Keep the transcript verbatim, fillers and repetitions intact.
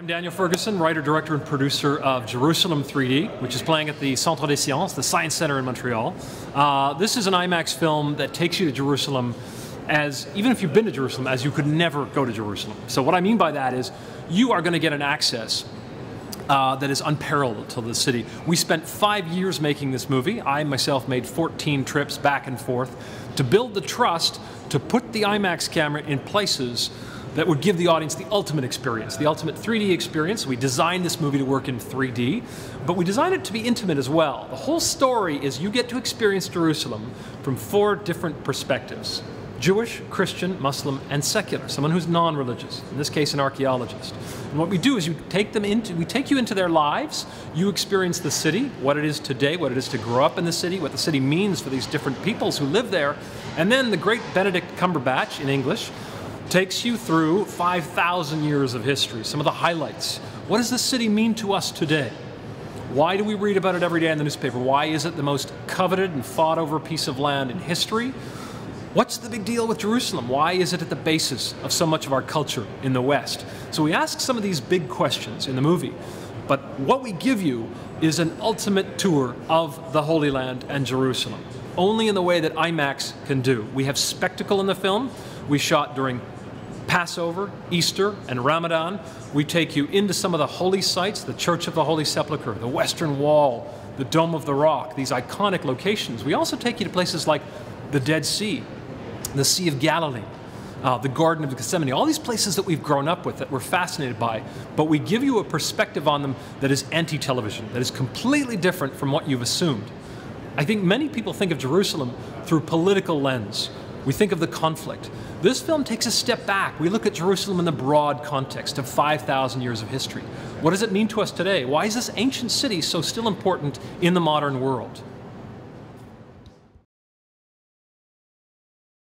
I'm Daniel Ferguson, writer, director, and producer of Jerusalem three D, which is playing at the Centre des Sciences, the Science Center in Montreal. Uh, this is an IMAX film that takes you to Jerusalem as, even if you've been to Jerusalem, as you could never go to Jerusalem. So what I mean by that is, you are going to get an access Uh, that is unparalleled to the city. We spent five years making this movie. I myself made fourteen trips back and forth to build the trust to put the IMAX camera in places that would give the audience the ultimate experience, the ultimate three D experience. We designed this movie to work in three D, but we designed it to be intimate as well. The whole story is you get to experience Jerusalem from four different perspectives: Jewish, Christian, Muslim, and secular, someone who's non-religious, in this case an archaeologist. And what we do is you take them into, we take you into their lives, you experience the city, what it is today, what it is to grow up in the city, what the city means for these different peoples who live there, and then the great Benedict Cumberbatch, in English, takes you through five thousand years of history, some of the highlights. What does this city mean to us today? Why do we read about it every day in the newspaper? Why is it the most coveted and fought over piece of land in history? What's the big deal with Jerusalem? Why is it at the basis of so much of our culture in the West? So we ask some of these big questions in the movie, but what we give you is an ultimate tour of the Holy Land and Jerusalem, only in the way that IMAX can do. We have spectacle in the film. We shot during Passover, Easter, and Ramadan. We take you into some of the holy sites, the Church of the Holy Sepulchre, the Western Wall, the Dome of the Rock, these iconic locations. We also take you to places like the Dead Sea, the Sea of Galilee, uh, the Garden of Gethsemane, all these places that we've grown up with, that we're fascinated by, but we give you a perspective on them that is anti-television, that is completely different from what you've assumed. I think many people think of Jerusalem through political lens. We think of the conflict. This film takes a step back. We look at Jerusalem in the broad context of five thousand years of history. What does it mean to us today? Why is this ancient city so still important in the modern world?